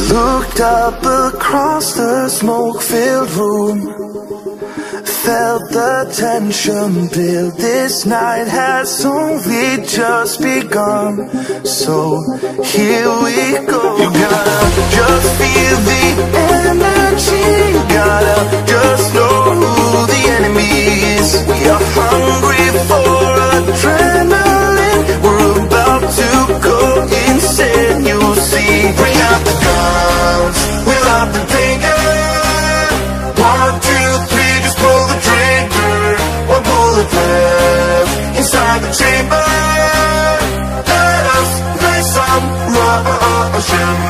Looked up across the smoke-filled room, felt the tension build. This night has only just begun, so here we go. You gotta just feel the energy, you gotta just know who the enemy is. We are hungry for adrenaline, we're about to go insane. You'll see, bring out the guns, we'll have the finger. 1, 2, 3, just pull the trigger. One bullet left inside the chamber. Let us play some Russian.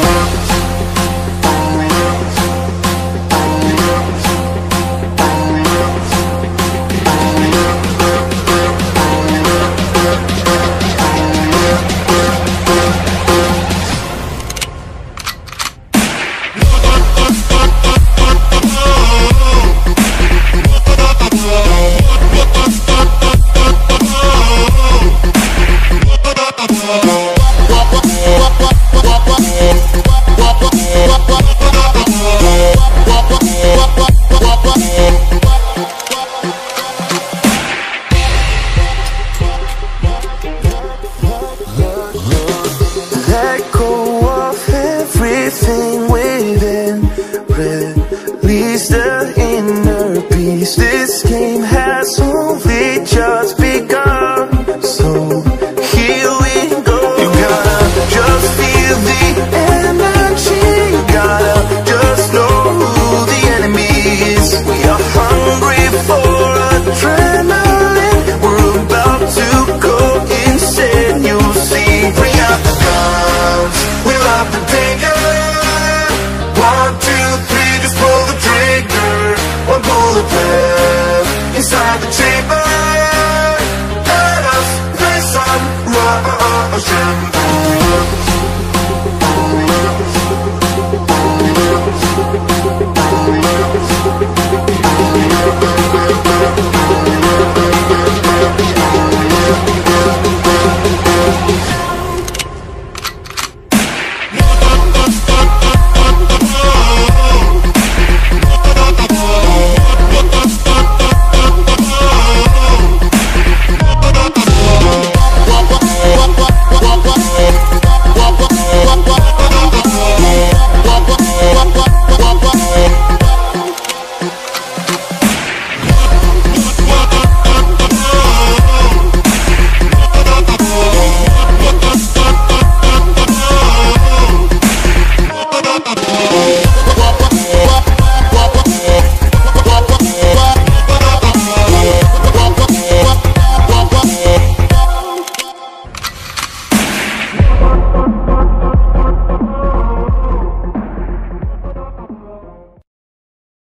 Let go of everything within, release the inner beast. This game has only just begun, so here we go. You gotta just feel the energy, you gotta just know who the enemy is. We are hungry for adrenaline, we're about to go insane. You'll see, bring out the guns, we'll have the finger. 1, 2, 3, just pull the trigger. One bullet left inside the chamber. Let us play some Russian.